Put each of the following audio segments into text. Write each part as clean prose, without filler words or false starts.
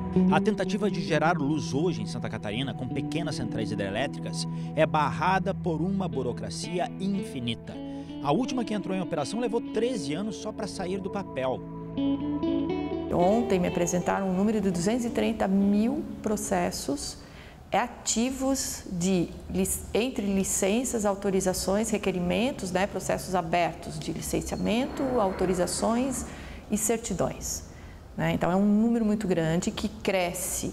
A tentativa de gerar luz hoje em Santa Catarina, com pequenas centrais hidrelétricas, é barrada por uma burocracia infinita. A última que entrou em operação levou 13 anos só para sair do papel. Ontem me apresentaram um número de 230 mil processos ativos entre licenças, autorizações, requerimentos, processos abertos de licenciamento, autorizações e certidões. Então, é um número muito grande que cresce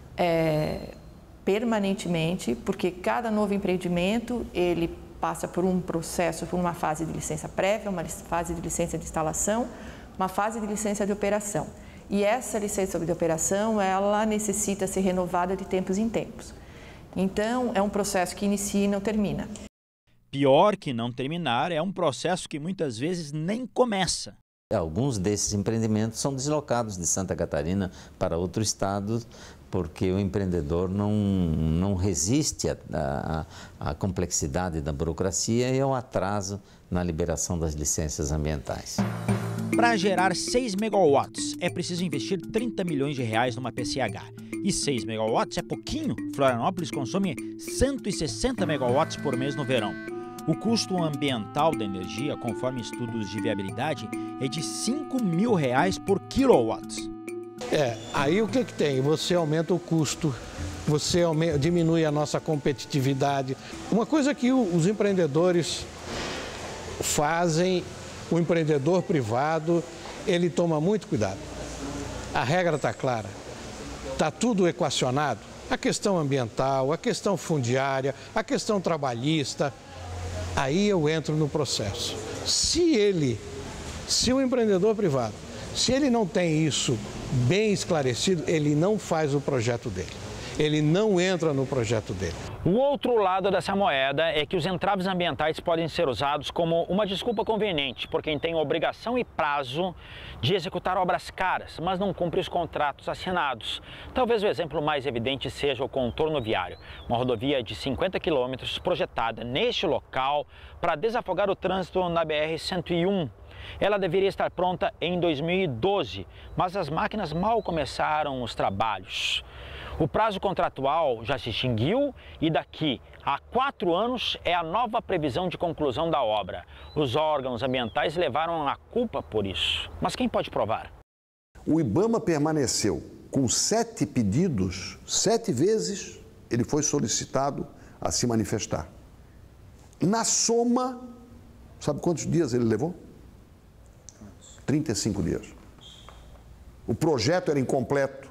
permanentemente, porque cada novo empreendimento, ele passa por um processo, por uma fase de licença prévia, uma fase de licença de instalação, uma fase de licença de operação. E essa licença de operação, ela necessita ser renovada de tempos em tempos. Então, é um processo que inicia e não termina. Pior que não terminar, é um processo que muitas vezes nem começa. Alguns desses empreendimentos são deslocados de Santa Catarina para outro estado, porque o empreendedor não resiste à complexidade da burocracia e ao atraso na liberação das licenças ambientais. Para gerar 6 megawatts, é preciso investir 30 milhões de reais numa PCH. E 6 megawatts é pouquinho. Florianópolis consome 160 megawatts por mês no verão. O custo ambiental da energia, conforme estudos de viabilidade, é de R$5 mil por quilowatt. Aí o que tem? Você aumenta o custo, você diminui a nossa competitividade. Uma coisa que os empreendedores fazem, o empreendedor privado, ele toma muito cuidado. A regra está clara, está tudo equacionado. A questão ambiental, a questão fundiária, a questão trabalhista. Aí eu entro no processo. Se o empreendedor privado, se ele não tem isso bem esclarecido, ele não faz o projeto dele. Ele não entra no projeto dele. O outro lado dessa moeda é que os entraves ambientais podem ser usados como uma desculpa conveniente por quem tem obrigação e prazo de executar obras caras, mas não cumpre os contratos assinados. Talvez o exemplo mais evidente seja o contorno viário, uma rodovia de 50 quilômetros projetada neste local para desafogar o trânsito na BR-101. Ela deveria estar pronta em 2012, mas as máquinas mal começaram os trabalhos. O prazo contratual já se extinguiu e daqui a 4 anos é a nova previsão de conclusão da obra. Os órgãos ambientais levaram a culpa por isso. Mas quem pode provar? O IBAMA permaneceu com 7 pedidos, 7 vezes ele foi solicitado a se manifestar. Na soma, sabe quantos dias ele levou? 35 dias. O projeto era incompleto.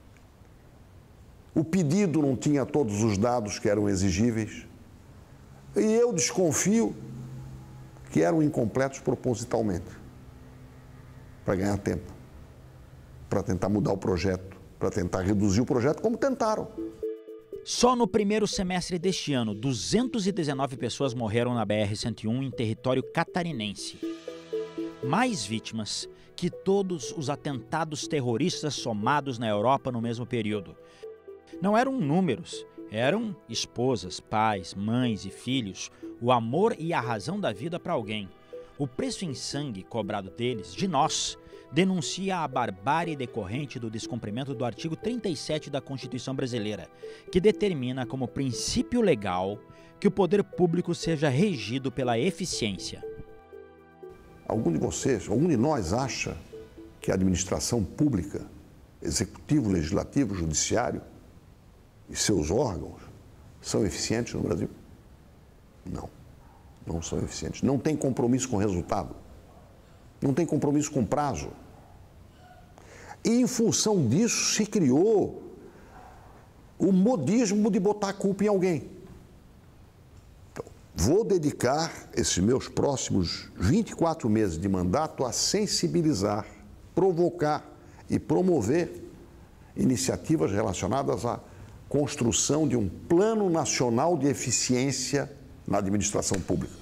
O pedido não tinha todos os dados que eram exigíveis. E eu desconfio que eram incompletos propositalmente, para ganhar tempo, para tentar mudar o projeto, para tentar reduzir o projeto, como tentaram. Só no primeiro semestre deste ano, 219 pessoas morreram na BR-101 em território catarinense. Mais vítimas que todos os atentados terroristas somados na Europa no mesmo período. Não eram números, eram esposas, pais, mães e filhos, o amor e a razão da vida para alguém. O preço em sangue cobrado deles, de nós, denuncia a barbárie decorrente do descumprimento do artigo 37 da Constituição Brasileira, que determina como princípio legal que o poder público seja regido pela eficiência. Algum de vocês, algum de nós acha que a administração pública, executivo, legislativo, judiciário e seus órgãos são eficientes no Brasil? Não, não são eficientes. Não tem compromisso com resultado, não tem compromisso com prazo. E em função disso se criou o modismo de botar a culpa em alguém. Então, vou dedicar esses meus próximos 24 meses de mandato a sensibilizar, provocar e promover iniciativas relacionadas à construção de um plano nacional de eficiência na administração pública.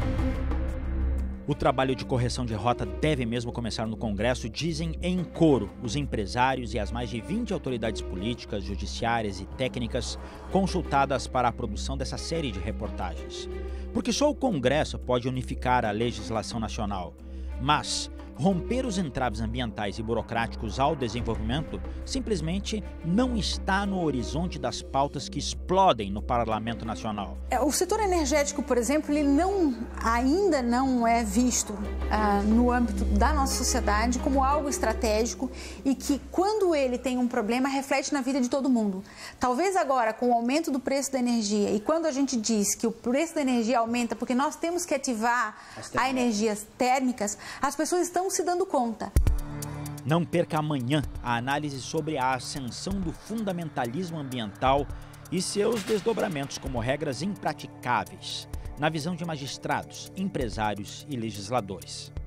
O trabalho de correção de rota deve mesmo começar no Congresso, dizem em coro os empresários e as mais de 20 autoridades políticas, judiciárias e técnicas consultadas para a produção dessa série de reportagens. Porque só o Congresso pode unificar a legislação nacional. Mas Romper os entraves ambientais e burocráticos ao desenvolvimento simplesmente não está no horizonte das pautas que explodem no Parlamento Nacional. O setor energético, por exemplo, ele ainda não é visto no âmbito da nossa sociedade como algo estratégico e que, quando ele tem um problema, reflete na vida de todo mundo. Talvez agora, com o aumento do preço da energia, e quando a gente diz que o preço da energia aumenta porque nós temos que ativar as energias térmicas, as pessoas estão se dando conta. Não perca amanhã a análise sobre a ascensão do fundamentalismo ambiental e seus desdobramentos como regras impraticáveis, na visão de magistrados, empresários e legisladores.